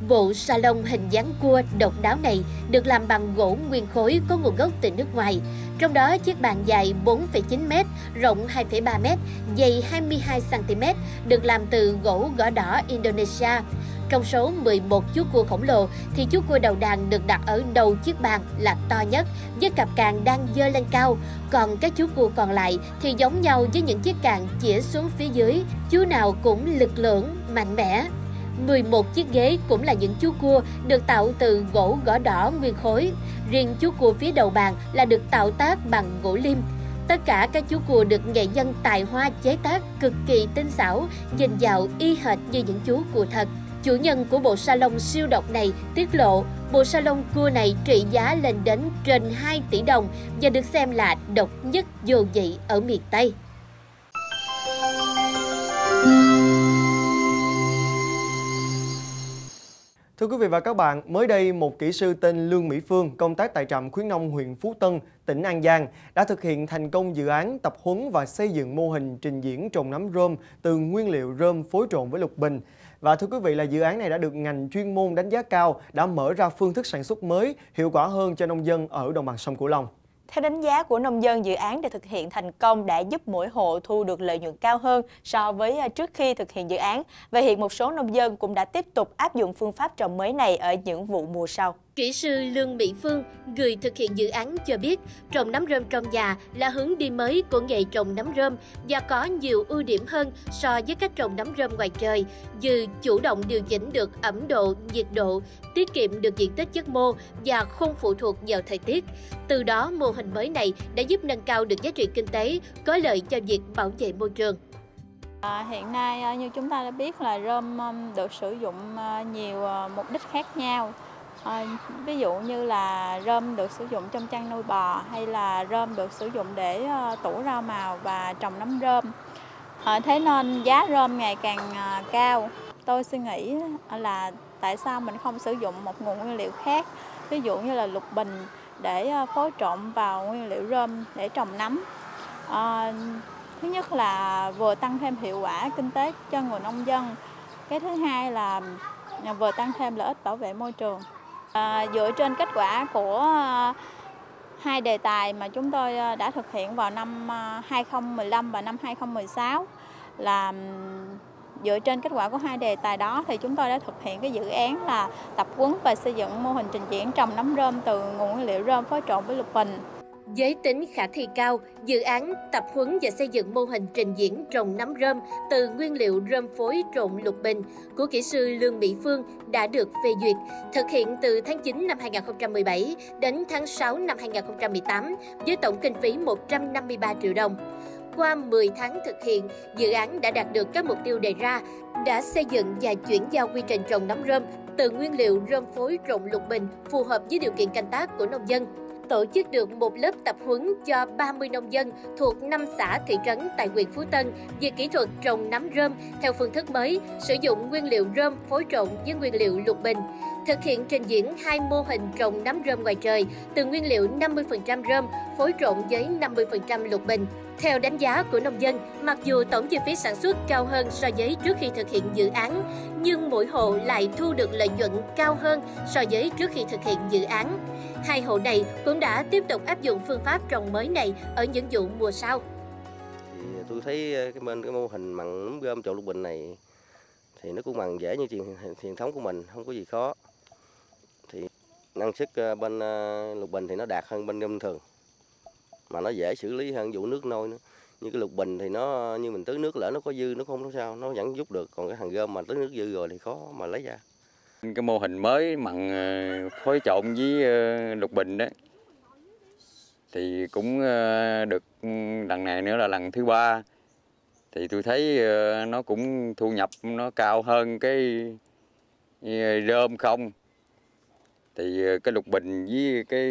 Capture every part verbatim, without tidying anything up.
Bộ salon hình dáng cua độc đáo này được làm bằng gỗ nguyên khối có nguồn gốc từ nước ngoài. Trong đó, chiếc bàn dài bốn phẩy chín mét, rộng hai phẩy ba mét, dày hai mươi hai xăng ti mét, được làm từ gỗ gõ đỏ Indonesia. Trong số mười một chú cua khổng lồ, thì chú cua đầu đàn được đặt ở đầu chiếc bàn là to nhất, với cặp càng đang giơ lên cao. Còn các chú cua còn lại thì giống nhau với những chiếc càng chĩa xuống phía dưới, chú nào cũng lực lưỡng, mạnh mẽ. mười một chiếc ghế cũng là những chú cua được tạo từ gỗ gõ đỏ nguyên khối. Riêng chú cua phía đầu bàn là được tạo tác bằng gỗ lim. Tất cả các chú cua được nghệ nhân tài hoa chế tác cực kỳ tinh xảo, nhìn vào y hệt như những chú cua thật. Chủ nhân của bộ salon siêu độc này tiết lộ bộ salon cua này trị giá lên đến trên hai tỷ đồng và được xem là độc nhất vô nhị ở miền Tây. Thưa quý vị và các bạn, mới đây một kỹ sư tên Lương Mỹ Phương công tác tại trạm khuyến nông huyện Phú Tân, tỉnh An Giang đã thực hiện thành công dự án tập huấn và xây dựng mô hình trình diễn trồng nấm rơm từ nguyên liệu rơm phối trộn với lục bình. Và thưa quý vị là dự án này đã được ngành chuyên môn đánh giá cao, đã mở ra phương thức sản xuất mới, hiệu quả hơn cho nông dân ở đồng bằng sông Cửu Long. Theo đánh giá của nông dân, dự án được thực hiện thành công đã giúp mỗi hộ thu được lợi nhuận cao hơn so với trước khi thực hiện dự án. Và hiện một số nông dân cũng đã tiếp tục áp dụng phương pháp trồng mới này ở những vụ mùa sau. Kỹ sư Lương Mỹ Phương, người thực hiện dự án cho biết, trồng nấm rơm trong nhà là hướng đi mới của nghề trồng nấm rơm và có nhiều ưu điểm hơn so với cách trồng nấm rơm ngoài trời, như chủ động điều chỉnh được ẩm độ, nhiệt độ, tiết kiệm được diện tích chất mô và không phụ thuộc vào thời tiết. Từ đó, mô hình mới này đã giúp nâng cao được giá trị kinh tế, có lợi cho việc bảo vệ môi trường. À, hiện nay như chúng ta đã biết là rơm được sử dụng nhiều mục đích khác nhau. À, ví dụ như là rơm được sử dụng trong chăn nuôi bò, hay là rơm được sử dụng để uh, tủ rau màu và trồng nấm rơm. À, thế nên giá rơm ngày càng uh, cao. Tôi suy nghĩ là tại sao mình không sử dụng một nguồn nguyên liệu khác, ví dụ như là lục bình để uh, phối trộn vào nguyên liệu rơm để trồng nấm. À, thứ nhất là vừa tăng thêm hiệu quả kinh tế cho người nông dân. Cái thứ hai là vừa tăng thêm lợi ích bảo vệ môi trường. À, dựa trên kết quả của uh, hai đề tài mà chúng tôi uh, đã thực hiện vào năm uh, hai không một lăm và năm hai không một sáu, là um, dựa trên kết quả của hai đề tài đó thì chúng tôi đã thực hiện cái dự án là tập huấn và xây dựng mô hình trình diễn trồng nấm rơm từ nguồn nguyên liệu rơm phối trộn với lục bình. Với tính khả thi cao, dự án tập huấn và xây dựng mô hình trình diễn trồng nấm rơm từ nguyên liệu rơm phối trộn lục bình của kỹ sư Lương Mỹ Phương đã được phê duyệt, thực hiện từ tháng chín năm hai nghìn không trăm mười bảy đến tháng sáu năm hai nghìn không trăm mười tám với tổng kinh phí một trăm năm mươi ba triệu đồng. Qua mười tháng thực hiện, dự án đã đạt được các mục tiêu đề ra, đã xây dựng và chuyển giao quy trình trồng nấm rơm từ nguyên liệu rơm phối trộn lục bình phù hợp với điều kiện canh tác của nông dân. Tổ chức được một lớp tập huấn cho ba mươi nông dân thuộc năm xã thị trấn tại huyện Phú Tân về kỹ thuật trồng nấm rơm theo phương thức mới, sử dụng nguyên liệu rơm phối trộn với nguyên liệu lục bình. Thực hiện trình diễn hai mô hình trồng nấm rơm ngoài trời từ nguyên liệu năm mươi phần trăm rơm phối trộn với năm mươi phần trăm lục bình. Theo đánh giá của nông dân, mặc dù tổng chi phí sản xuất cao hơn so với trước khi thực hiện dự án, nhưng mỗi hộ lại thu được lợi nhuận cao hơn so với trước khi thực hiện dự án. Hai hộ này cũng đã tiếp tục áp dụng phương pháp trồng mới này ở những vụ mùa sau. Thì tôi thấy cái, bên cái mô hình mặn nấm rơm trộn lục bình này thì nó cũng bằng dễ như truyền, truyền thống của mình, không có gì khó. Thì năng suất bên lục bình thì nó đạt hơn bên rơm thường, mà nó dễ xử lý hơn vụ nước nôi nữa. Như cái lục bình thì nó như mình tưới nước lỡ nó có dư nó không sao, nó vẫn giúp được, còn cái thằng rơm mà tưới nước dư rồi thì khó mà lấy ra. Cái mô hình mới mặn phối trộn với lục bình đó thì cũng được lần này nữa là lần thứ ba, thì tôi thấy nó cũng thu nhập nó cao hơn cái rơm không. Thì cái lục bình với cái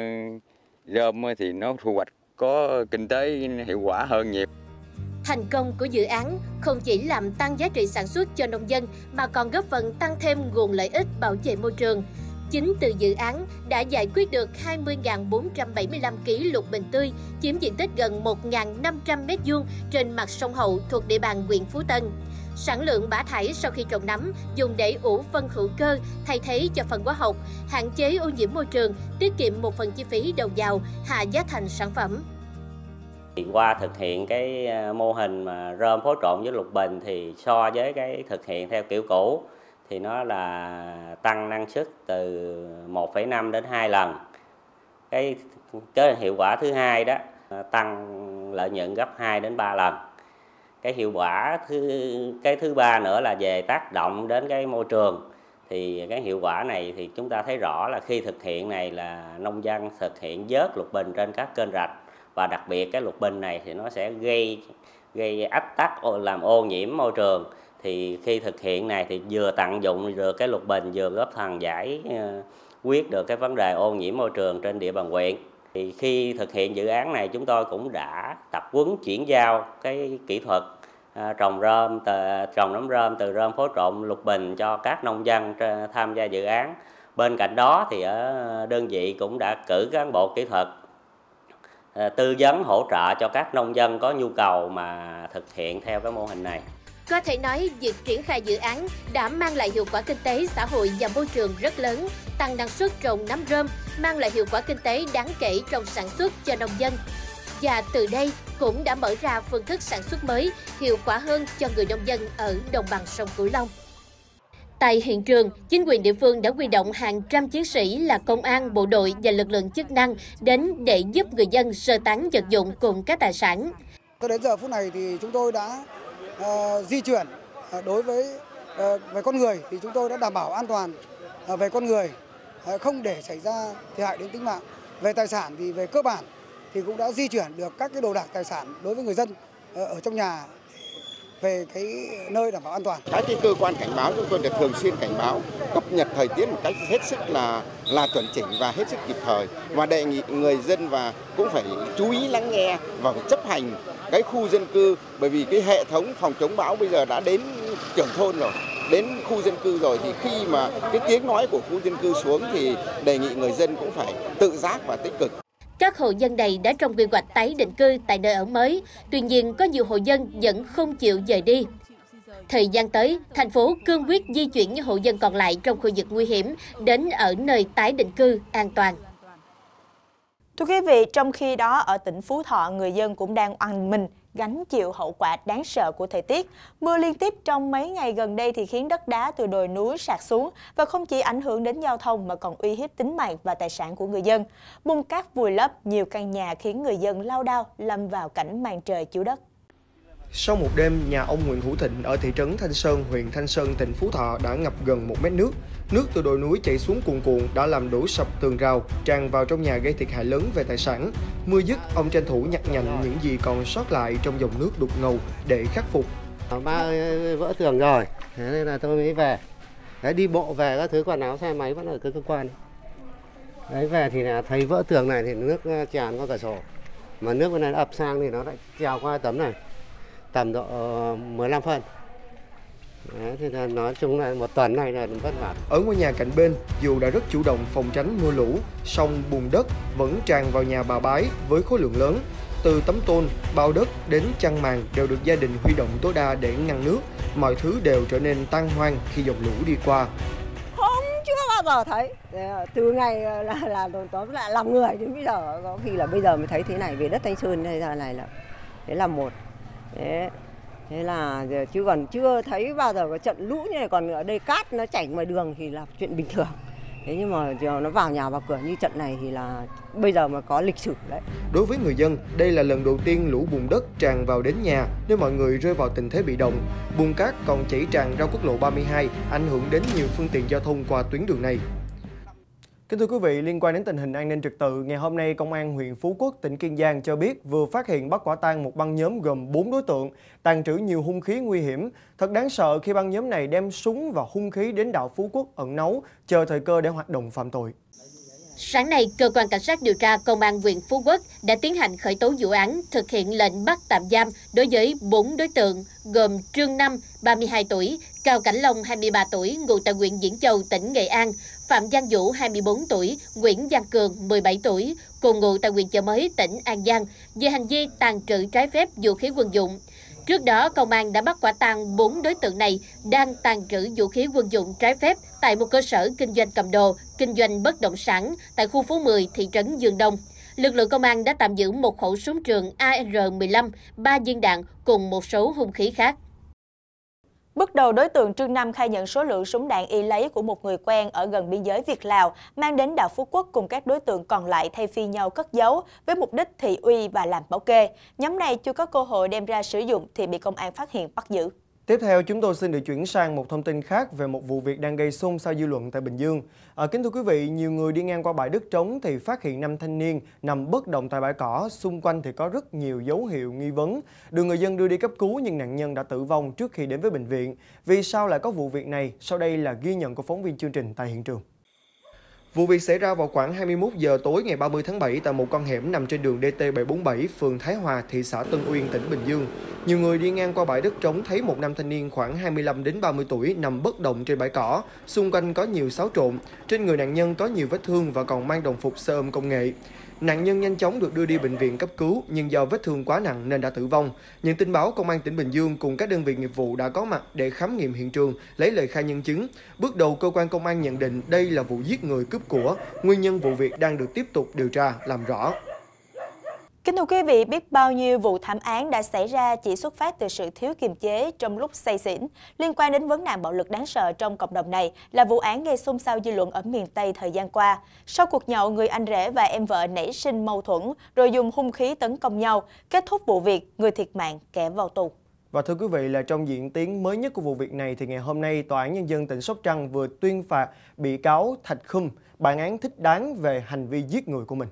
rơm thì nó thu hoạch có kinh tế hiệu quả hơn nhiều. Thành công của dự án không chỉ làm tăng giá trị sản xuất cho nông dân mà còn góp phần tăng thêm nguồn lợi ích bảo vệ môi trường. Chính từ dự án đã giải quyết được hai mươi nghìn bốn trăm bảy mươi lăm ki lô gam lục bình tươi, chiếm diện tích gần một nghìn năm trăm mét vuông trên mặt sông Hậu thuộc địa bàn huyện Phú Tân. Sản lượng bã thải sau khi trồng nấm dùng để ủ phân hữu cơ thay thế cho phân hóa học, hạn chế ô nhiễm môi trường, tiết kiệm một phần chi phí đầu vào, hạ giá thành sản phẩm. Qua thực hiện cái mô hình mà rơm phối trộn với lục bình thì so với cái thực hiện theo kiểu cũ thì nó là tăng năng suất từ một phẩy năm đến hai lần. Cái, cái hiệu quả thứ hai đó tăng lợi nhuận gấp hai đến ba lần. Cái hiệu quả thứ cái thứ ba nữa là về tác động đến cái môi trường. Thì cái hiệu quả này thì chúng ta thấy rõ là khi thực hiện này là nông dân thực hiện vớt lục bình trên các kênh rạch, và đặc biệt cái lục bình này thì nó sẽ gây gây ách tắc làm ô nhiễm môi trường. Thì khi thực hiện này thì vừa tận dụng được cái lục bình, vừa góp phần giải quyết được cái vấn đề ô nhiễm môi trường trên địa bàn huyện. Thì khi thực hiện dự án này chúng tôi cũng đã tập huấn chuyển giao cái kỹ thuật à, trồng rơm, từ, trồng nấm rơm từ rơm phối trộn lục bình cho các nông dân tham gia dự án. Bên cạnh đó thì ở đơn vị cũng đã cử cán bộ kỹ thuật à, tư vấn hỗ trợ cho các nông dân có nhu cầu mà thực hiện theo cái mô hình này. Có thể nói, việc triển khai dự án đã mang lại hiệu quả kinh tế, xã hội và môi trường rất lớn, tăng năng suất trồng nấm rơm, mang lại hiệu quả kinh tế đáng kể trong sản xuất cho nông dân. Và từ đây cũng đã mở ra phương thức sản xuất mới, hiệu quả hơn cho người nông dân ở đồng bằng sông Cửu Long. Tại hiện trường, chính quyền địa phương đã huy động hàng trăm chiến sĩ là công an, bộ đội và lực lượng chức năng đến để giúp người dân sơ tán vật dụng cùng các tài sản. Cho đến giờ phút này thì chúng tôi đã uh, di chuyển uh, đối với uh, về con người thì chúng tôi đã đảm bảo an toàn uh, về con người, uh, không để xảy ra thiệt hại đến tính mạng. Về tài sản thì về cơ bản thì cũng đã di chuyển được các cái đồ đạc tài sản đối với người dân uh, ở trong nhà về cái nơi đảm bảo an toàn. Các cái cơ quan cảnh báo chúng tôi được thường xuyên cảnh báo, cập nhật thời tiết một cách hết sức là là chuẩn chỉnh và hết sức kịp thời, và đề nghị người dân và cũng phải chú ý lắng nghe và phải chấp hành cái khu dân cư, bởi vì cái hệ thống phòng chống bão bây giờ đã đến trưởng thôn rồi, đến khu dân cư rồi, thì khi mà cái tiếng nói của khu dân cư xuống thì đề nghị người dân cũng phải tự giác và tích cực. Các hộ dân này đã trong quy hoạch tái định cư tại nơi ở mới, tuy nhiên có nhiều hộ dân vẫn không chịu dời đi. Thời gian tới, thành phố cương quyết di chuyển những hộ dân còn lại trong khu vực nguy hiểm đến ở nơi tái định cư an toàn. Thưa quý vị, trong khi đó ở tỉnh Phú Thọ, người dân cũng đang oằn mình gánh chịu hậu quả đáng sợ của thời tiết. Mưa liên tiếp trong mấy ngày gần đây thì khiến đất đá từ đồi núi sạt xuống và không chỉ ảnh hưởng đến giao thông mà còn uy hiếp tính mạng và tài sản của người dân. Bùn cát vùi lấp nhiều căn nhà khiến người dân lao đao lâm vào cảnh màn trời chiếu đất. Sau một đêm, nhà ông Nguyễn Hữu Thịnh ở thị trấn Thanh Sơn, huyện Thanh Sơn, tỉnh Phú Thọ đã ngập gần một mét nước. Nước từ đồi núi chảy xuống cuồn cuộn đã làm đổ sập tường rào, tràn vào trong nhà gây thiệt hại lớn về tài sản. Mưa dứt, ông tranh thủ nhặt nhạnh những gì còn sót lại trong dòng nước đục ngầu để khắc phục. Ba vỡ tường rồi, thế nên là tôi mới về. Đấy, đi bộ về các thứ, quần áo xe máy vẫn ở cơ quan. Đấy, về thì là thấy vỡ tường này thì nước tràn qua cửa sổ. Mà nước bên này ập sang thì nó lại trèo qua tấm này. Tầm độ mười lăm phân. Đấy, thì là nói chung là một tuần này là vất vả. Ở ngôi nhà cạnh bên, dù đã rất chủ động phòng tránh mưa lũ, song bùn đất vẫn tràn vào nhà bà Bái với khối lượng lớn. Từ tấm tôn, bao đất đến chăn màn đều được gia đình huy động tối đa để ngăn nước. Mọi thứ đều trở nên tan hoang khi dòng lũ đi qua. Không, chưa bao giờ thấy. Từ ngày là là tóm lại làm người đến bây giờ, có khi là bây giờ mới thấy thế này, về đất Thanh Sơn này ra này là thế là một. Thế, thế là chứ còn chưa thấy bao giờ có trận lũ như này, còn ở đây cát nó chảy ngoài đường thì là chuyện bình thường. Thế nhưng mà nó vào nhà vào cửa như trận này thì là bây giờ mà có lịch sử đấy. Đối với người dân, đây là lần đầu tiên lũ bùn đất tràn vào đến nhà nên mọi người rơi vào tình thế bị động. Bùn cát còn chảy tràn ra quốc lộ ba mươi hai, ảnh hưởng đến nhiều phương tiện giao thông qua tuyến đường này. Kính thưa quý vị, liên quan đến tình hình an ninh trật tự, ngày hôm nay Công an huyện Phú Quốc, tỉnh Kiên Giang cho biết vừa phát hiện bắt quả tang một băng nhóm gồm bốn đối tượng tàng trữ nhiều hung khí nguy hiểm. Thật đáng sợ khi băng nhóm này đem súng và hung khí đến đảo Phú Quốc ẩn náu, chờ thời cơ để hoạt động phạm tội. Sáng nay, Cơ quan Cảnh sát điều tra Công an huyện Phú Quốc đã tiến hành khởi tố vụ án, thực hiện lệnh bắt tạm giam đối với bốn đối tượng gồm Trương Năm, ba mươi hai tuổi, Cao Cảnh Long, hai mươi ba tuổi, ngụ tại huyện Diễn Châu, tỉnh Nghệ An, Phạm Giang Vũ, hai mươi bốn tuổi, Nguyễn Văn Cường, mười bảy tuổi, cùng ngụ tại huyện Chợ Mới, tỉnh An Giang, về hành vi tàng trữ trái phép vũ khí quân dụng. Trước đó, công an đã bắt quả tang bốn đối tượng này đang tàng trữ vũ khí quân dụng trái phép tại một cơ sở kinh doanh cầm đồ, kinh doanh bất động sản tại khu phố mười, thị trấn Dương Đông. Lực lượng công an đã tạm giữ một khẩu súng trường A R mười lăm, ba viên đạn cùng một số hung khí khác. Bước đầu, đối tượng Trương Nam khai nhận số lượng súng đạn y lấy của một người quen ở gần biên giới Việt-Lào mang đến đảo Phú Quốc cùng các đối tượng còn lại thay phiên nhau cất giấu với mục đích thị uy và làm bảo kê. Nhóm này chưa có cơ hội đem ra sử dụng thì bị công an phát hiện bắt giữ. Tiếp theo, chúng tôi xin được chuyển sang một thông tin khác về một vụ việc đang gây xôn xao dư luận tại Bình Dương. À, kính thưa quý vị, nhiều người đi ngang qua bãi đất trống thì phát hiện năm thanh niên nằm bất động tại bãi cỏ, xung quanh thì có rất nhiều dấu hiệu nghi vấn. Được người dân đưa đi cấp cứu nhưng nạn nhân đã tử vong trước khi đến với bệnh viện. Vì sao lại có vụ việc này? Sau đây là ghi nhận của phóng viên chương trình tại hiện trường. Vụ việc xảy ra vào khoảng hai mươi mốt giờ tối ngày ba mươi tháng bảy tại một con hẻm nằm trên đường D T bảy bốn bảy, phường Thái Hòa, thị xã Tân Uyên, tỉnh Bình Dương. Nhiều người đi ngang qua bãi đất trống thấy một nam thanh niên khoảng hai mươi lăm đến ba mươi tuổi nằm bất động trên bãi cỏ, xung quanh có nhiều xáo trộn, trên người nạn nhân có nhiều vết thương và còn mang đồng phục xe ôm công nghệ. Nạn nhân nhanh chóng được đưa đi bệnh viện cấp cứu nhưng do vết thương quá nặng nên đã tử vong. Nhận tin báo, công an tỉnh Bình Dương cùng các đơn vị nghiệp vụ đã có mặt để khám nghiệm hiện trường, lấy lời khai nhân chứng. Bước đầu, cơ quan công an nhận định đây là vụ giết người cướp của. Nguyên nhân vụ việc đang được tiếp tục điều tra làm rõ. Kính thưa quý vị, biết bao nhiêu vụ thảm án đã xảy ra chỉ xuất phát từ sự thiếu kiềm chế trong lúc say xỉn. Liên quan đến vấn nạn bạo lực đáng sợ trong cộng đồng này là vụ án gây xôn xao dư luận ở miền Tây thời gian qua. Sau cuộc nhậu, người anh rể và em vợ nảy sinh mâu thuẫn rồi dùng hung khí tấn công nhau. Kết thúc vụ việc, người thiệt mạng, kẻ vào tù. Và thưa quý vị, là trong diễn tiến mới nhất của vụ việc này thì ngày hôm nay Tòa án Nhân dân tỉnh Sóc Trăng vừa tuyên phạt bị cáo Thạch Khum bản án thích đáng về hành vi giết người của mình.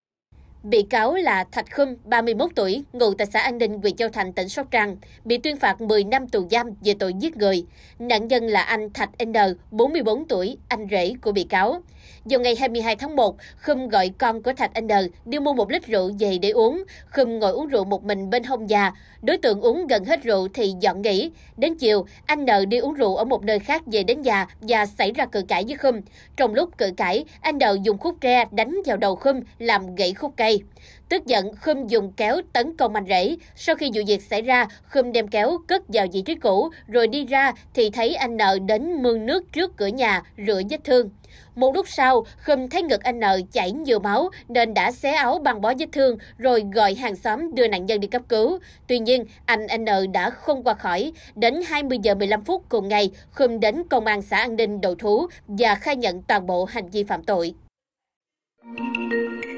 Bị cáo là Thạch Khum, ba mươi mốt tuổi, ngụ tại xã An Ninh, huyện Châu Thành, tỉnh Sóc Trăng, bị tuyên phạt mười năm tù giam về tội giết người. Nạn nhân là anh Thạch N, bốn mươi bốn tuổi, anh rể của bị cáo. Vào ngày hai mươi hai tháng một, Khum gọi con của Thạch N đi mua một lít rượu về để uống. Khum ngồi uống rượu một mình bên hông nhà. Đối tượng uống gần hết rượu thì dọn nghỉ. Đến chiều, anh N đi uống rượu ở một nơi khác về đến nhà và xảy ra cự cãi với Khum. Trong lúc cự cãi, anh N dùng khúc tre đánh vào đầu Khum làm gãy khúc cây. Tức giận, Khum dùng kéo tấn công anh rể. Sau khi vụ việc xảy ra, Khum đem kéo cất vào vị trí cũ, rồi đi ra thì thấy anh N đến mương nước trước cửa nhà rửa vết thương. Một lúc sau, Khum thấy ngực anh N chảy nhiều máu nên đã xé áo băng bó vết thương rồi gọi hàng xóm đưa nạn nhân đi cấp cứu. Tuy nhiên, anh N đã không qua khỏi. Đến hai mươi giờ mười lăm phút cùng ngày, Khum đến công an xã An Ninh đầu thú và khai nhận toàn bộ hành vi phạm tội.